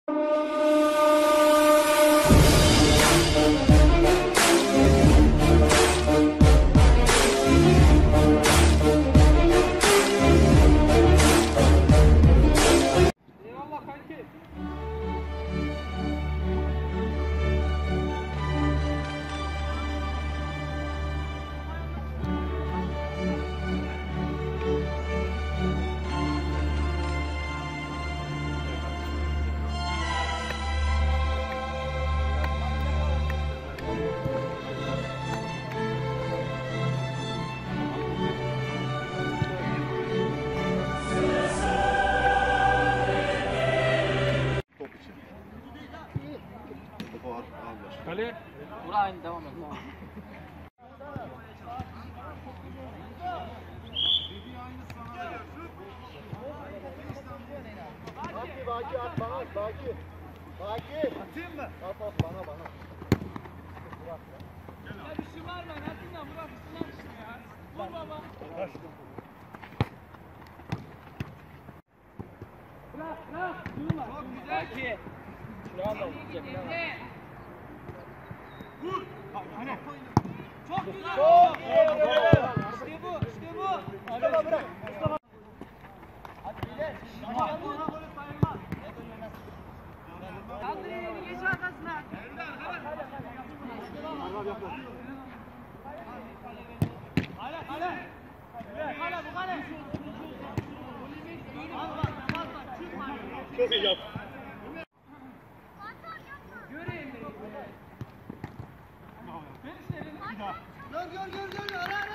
Kale. Bura aynı devam et. Baki at bana at Baki. Baki. Atayım mı? At bana. Ya bir şey var mı? Atın da Murat üstünden düştü ya. Vur baba. Bırak. Durma. Çok güzel. Baki. Şuraya da vuracak. Vur. Hani. Çok güzel. Çok iyi. İşte bu. Mustafa bırak. Mustafa. Hadi bile. Kaldır elini geç arkasına. Kale bu kale. Çok iyi yap. Göreyim beni. Ben işte elini. Gör. Ara.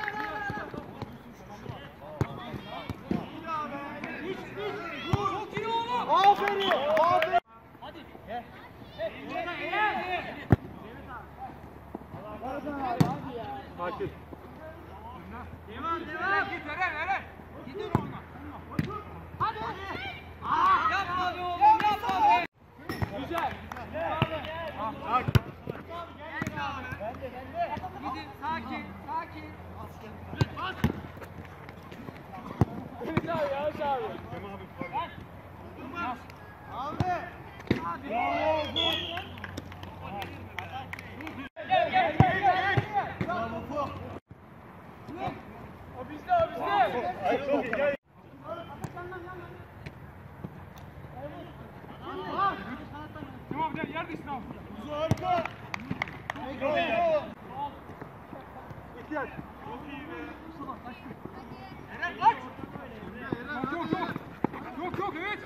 Çok iyi oğlum. Aferin. Hadi. Gel. Sakin. Devam. Git Eren. Gidiyor ona. Hadi. Yapma be oğlum, yapma be. Güzel. Gidin, sakin. Ümit abi, Yavaş abi. Abi. Gel. O bizde. Ay çok iyi. Gel. Tamam gel yerdesin abi. Harika. Çok iyi. İhtiyaç. Çok iyi be. Eren kaç. Yok evet.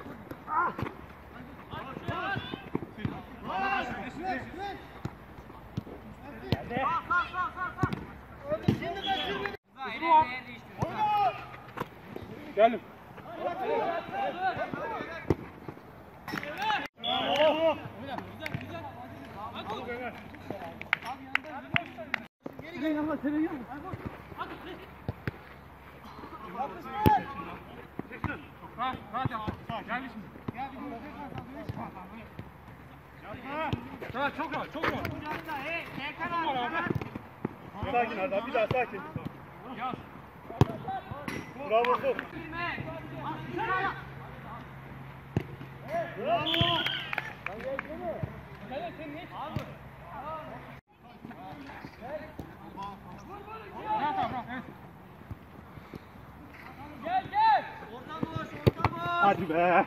Geldim. Rahat yap. Geldi şimdi. Rahat, çok rahat. Sakin Arda. Bir daha sakin. Yaz. Bravo. Bravo. Sen ne? Tamam, evet. Gel. Oradan dolaş. Hadi be.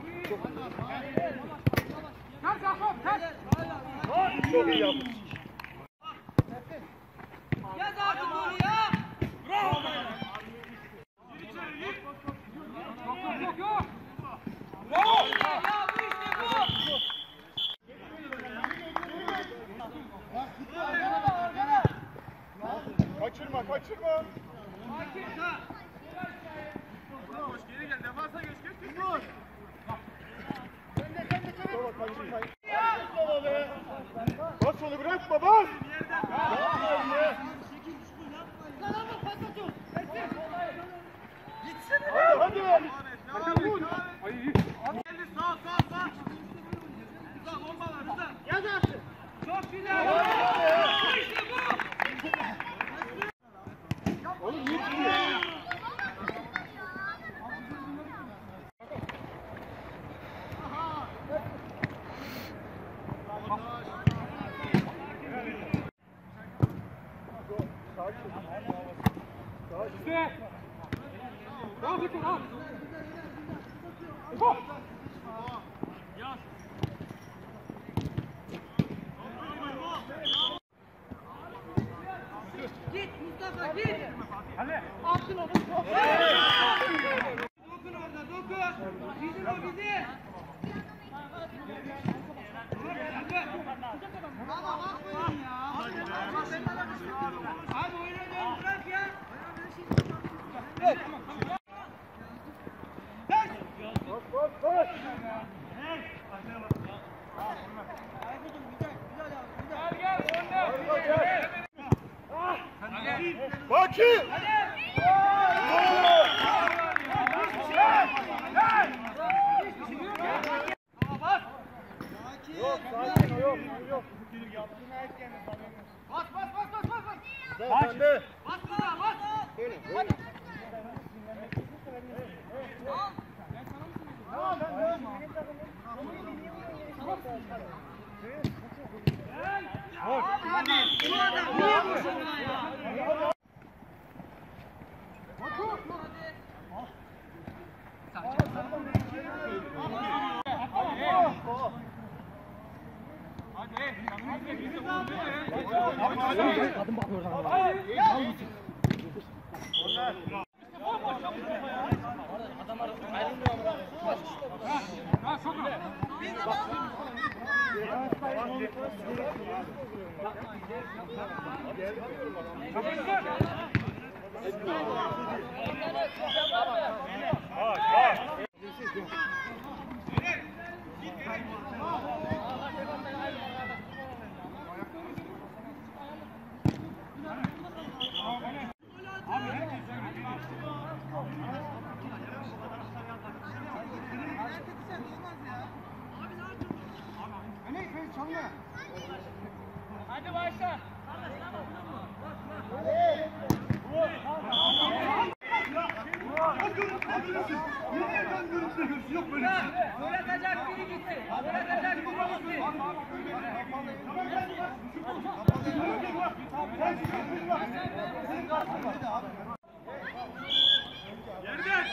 Ters. Çok iyi yaptın. Yaz artık onu ya. Bravo. Yok. Bravo. Ya bu işte bu. Kaçırma. Sakin ha. Koş geri gel. Defansa geç. Dur. Bas onu bırakma bas. Hadi. Geldi sağ. Rıza bombalar Rıza. Yaz artık. Çok güzel. İşte bu. Oğlum niye çıkıyor? Abi oynayalım bırak ya. Baki! Yok, sakin ol, yok. Bas. Sen de. Bas bana bas. Böyle. Niye boşuna ya? Kadın bakıyor sana. Hadi başla. Bırakacak biri gitti. Bırakacak biri gitti. Yerden!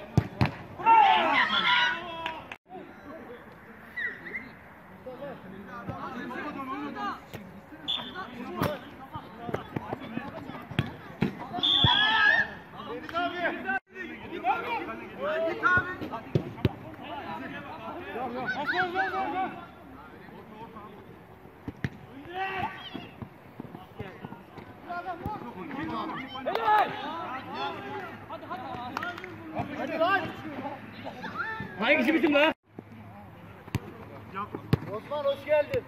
Hadi lan! Hangisi bizim lan? Osman hoş geldin.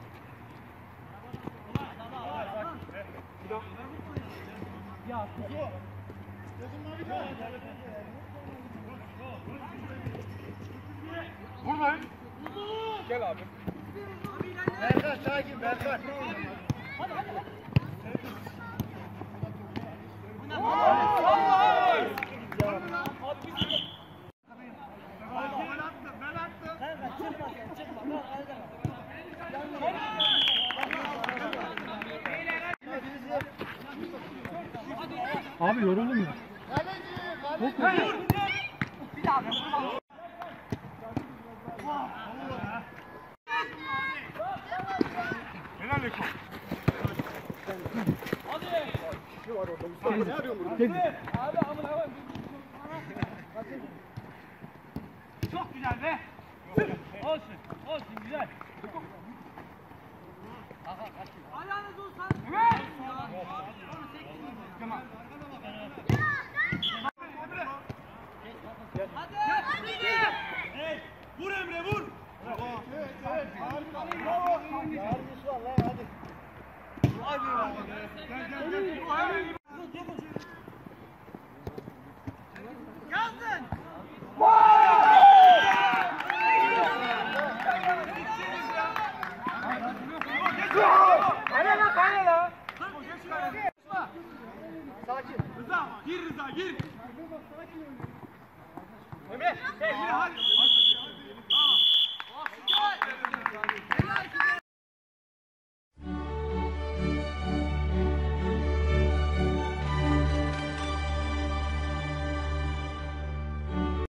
Buradayım. Gel abi. Berkan sakin Berkan. Abi yoruldum ya. Helal Eko. Ne arıyorsun burada? Abi amına koyayım. Çok güzel be. Olsun güzel. Ayağınız olsan. Evet. Tamam. Vur Emre vur. Yardımcısı var lan hadi. Yazdın. Sakin. Rıza gir Rıza gir. Emre, Gir hadi.